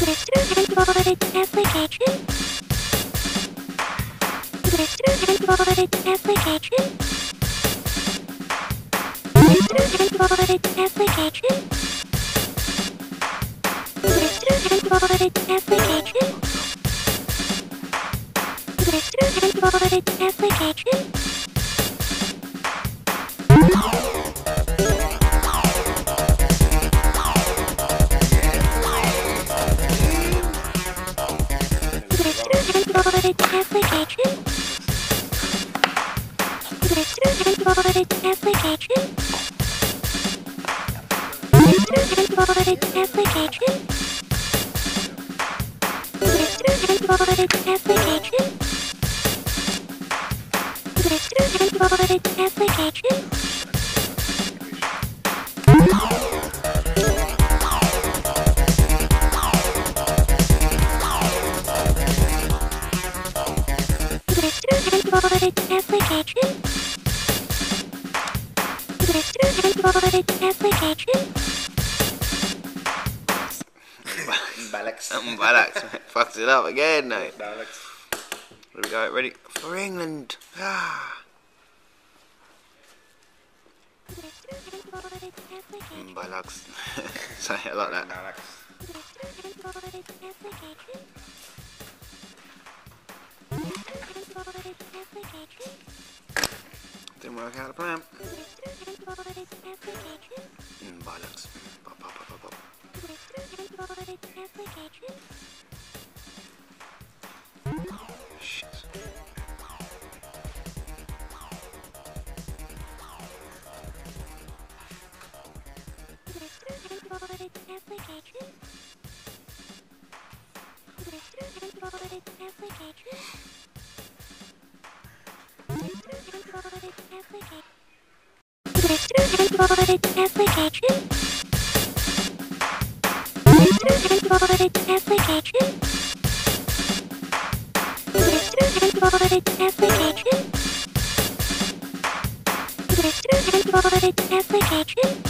Mr. Android Application. Mr. Android Application. Mr. Android Application. Mr. Android Application. Mr. Android Application. Android Application. Mr. Android Application. Mr. Android Application. Mr. Android Application. Mr. Android Application. Android Application. Mr. Android Application. Balax. Fucks it up again now. Balax. Here we go, ready? For England. Balax. Say it like that. Balax. Didn't work out the plan. Bollocks. Pop, pop, pop, pop, pop. Shit. Mr. Android Application. Mr. Android Application. Mr. Android Application. Mr. Android Application.